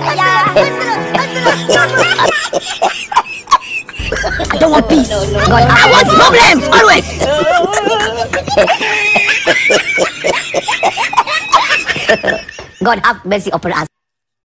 I don't want peace. God, I want problems always. God have mercy upon us.